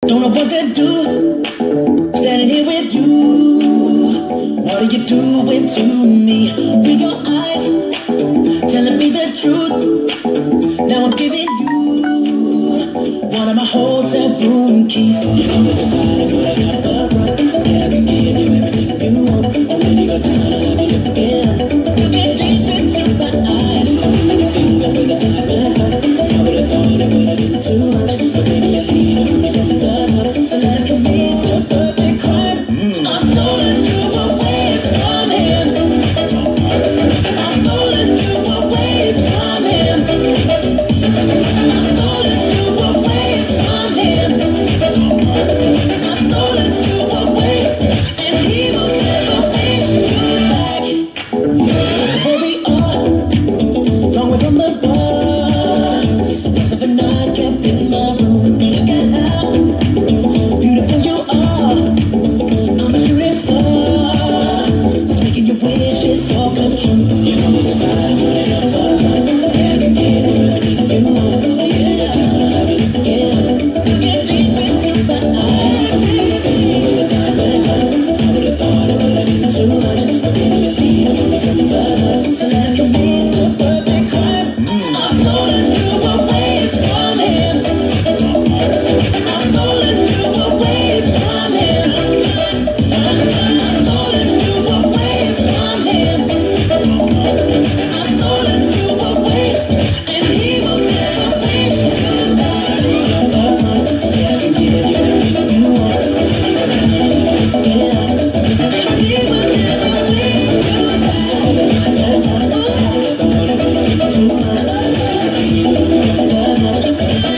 Don't know what to do, standing here with you. What are you doing to me? With your eyes, telling me the truth. Now I'm giving you one of my hotel room keys. You know that I'm tired, but I got the front. Yeah, I can give you everything you want. Oh, when you go down, I'll be up again. You get deep into my eyes. I can think of the time I got. I would've thought it would've been too much, but baby, you leave me from the heart. So let's commit the perfect crime. I stolen you away from him. I stolen you away from him. I stolen you away from him. I stolen you away, and he will never pay you back. Here we are, long way from the bar. Less of a night kept in my room. Look at how beautiful you are. I'm a shooting star, it's making your wishes all come true. You know the time when I'm far. Yeah, I can give you everything you want. Oh yeah, I'll have it again. You get deep into my eyes. I feel with the time I got. I would've thought it would've been too much, but baby, you leave me from the heart. So let's commit the perfect crime. I stolen you away from him. I stolen you away from him. I stolen you away from him. I stolen you away, and he will never pay you back. Yeah, I can give you everything you want. Yeah, and he will never pay you back. Thought it would've been too much. He will never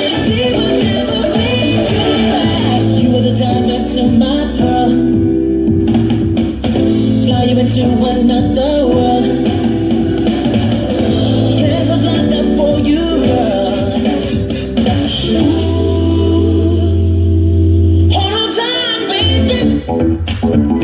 pay you back. You were the diamond to my pearl. Fly you into another world. There's a lot there for you, girl. Hold on tight, baby.